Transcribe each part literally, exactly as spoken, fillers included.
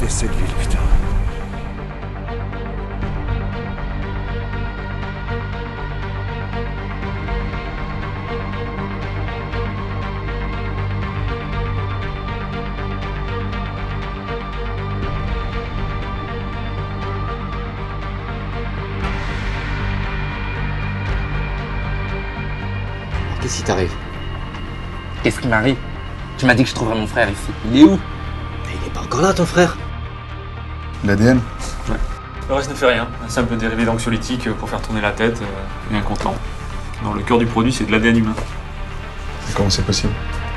déteste cette ville, putain. Qu'est-ce qui t'arrive? Qu'est-ce qui m'arrive? Tu m'as dit que je trouverais mon frère ici. Il est où? Mais il est pas encore là, ton frère. L'A D N? Ouais. Le reste ne fait rien. Un simple dérivé d'anxiolytique pour faire tourner la tête euh, et un contenant. Dans le cœur du produit, c'est de l'A D N humain. Et comment c'est possible?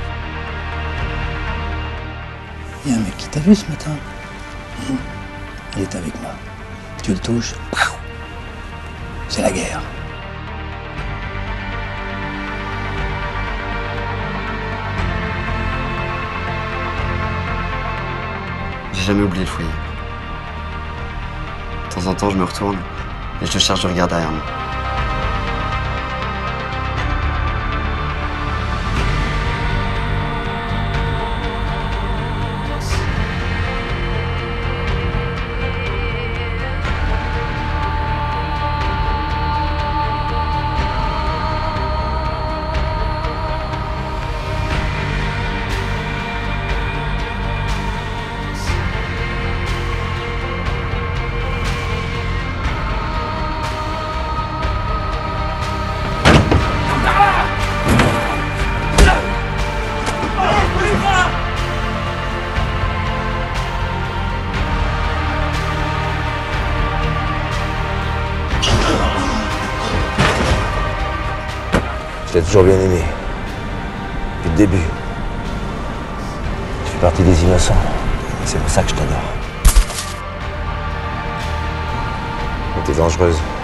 Il y a un mec qui t'a vu ce matin. Mmh. Il est avec moi. Tu le touches, c'est la guerre. J'ai jamais oublié le foyer. De temps en temps, je me retourne et je te cherche du regard derrière moi. Je t'ai toujours bien aimé. Depuis le début. Tu fais partie des innocents. C'est pour ça que je t'adore. Mais t'es dangereuse.